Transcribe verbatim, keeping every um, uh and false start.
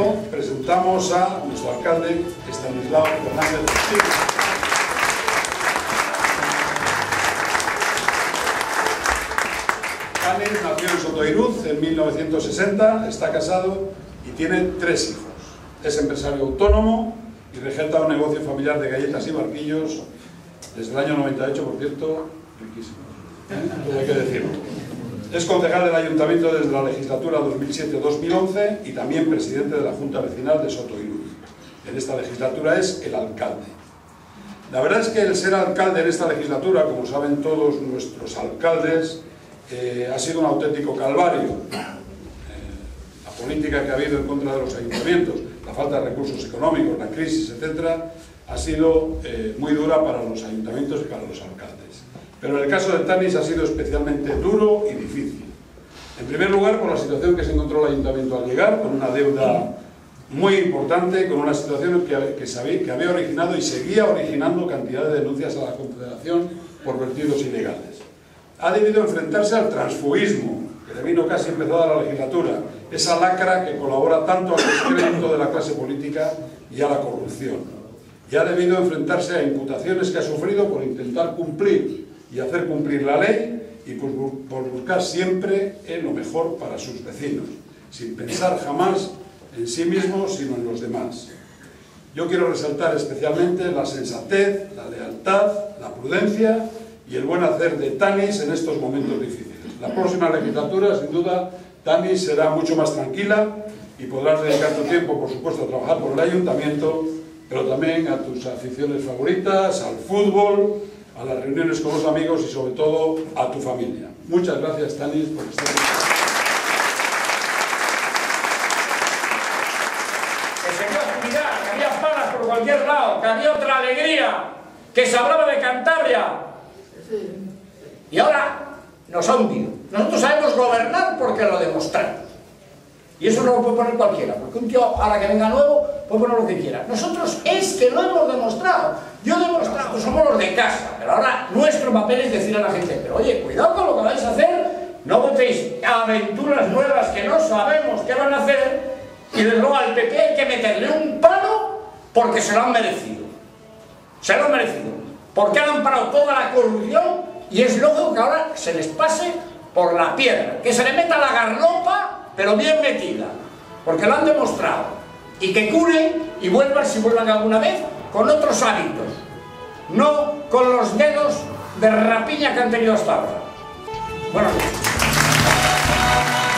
ello presentamos a nuestro alcalde, Estanislao Fernández Castillo. Tanis nació en Sotoiruz en mil novecientos sesenta, está casado y tiene tres hijos. Es empresario autónomo y regenta un negocio familiar de galletas y barquillos desde el año noventa y ocho, por cierto, riquísimo, ¿eh? Todo hay que decirlo. Es concejal del Ayuntamiento desde la legislatura dos mil siete a dos mil once y también presidente de la Junta Vecinal de Sotoiruz. En esta legislatura es el alcalde. La verdad es que el ser alcalde en esta legislatura, como saben todos nuestros alcaldes, eh, ha sido un auténtico calvario. Eh, la política que ha habido en contra de los ayuntamientos, la falta de recursos económicos, la crisis, etcétera, ha sido eh, muy dura para los ayuntamientos y para los alcaldes. Pero en el caso de Tanis ha sido especialmente duro y difícil. En primer lugar, por la situación que se encontró el ayuntamiento al llegar, con una deuda muy importante, con una situación que, que, sabía, que había originado y seguía originando cantidad de denuncias a la Confederación por vertidos ilegales. Ha debido enfrentarse al transfugismo, que le vino casi empezada la legislatura, esa lacra que colabora tanto al descrédito de la clase política y a la corrupción. Y ha debido enfrentarse a imputaciones que ha sufrido por intentar cumplir y hacer cumplir la ley y por, por buscar siempre en lo mejor para sus vecinos, sin pensar jamás en sí mismo, sino en los demás. Yo quiero resaltar especialmente la sensatez, la lealtad, la prudencia y el buen hacer de Tanis en estos momentos difíciles. La próxima legislatura, sin duda, Tanis será mucho más tranquila y podrás dedicar tu tiempo, por supuesto, a trabajar por el ayuntamiento, pero también a tus aficiones favoritas, al fútbol, a las reuniones con los amigos y sobre todo a tu familia. Muchas gracias, Tanis, por estar aquí. Que se dio actividad, que había palas por cualquier lado, que había otra alegría, que se hablaba de Cantabria. Y ahora nos ha hundido. Nosotros sabemos gobernar porque lo demostramos. Y eso no lo puede poner cualquiera, porque un tío, ahora que venga nuevo, puede poner lo que quiera. Nosotros es que lo hemos demostrado. Yo he demostrado que somos los de casa, pero ahora nuestro papel es decir a la gente, pero oye, cuidado con lo que vais a hacer, no votéis aventuras nuevas que no sabemos qué van a hacer, y desde luego al P P hay que meterle un palo porque se lo han merecido. Se lo han merecido. Porque han amparado toda la corrupción y es lógico que ahora se les pase por la piedra, que se le meta la garlopa, pero bien metida, porque lo han demostrado, y que curen y vuelvan, si vuelvan alguna vez, con otros hábitos, no con los dedos de rapiña que han tenido hasta ahora. Buenos días.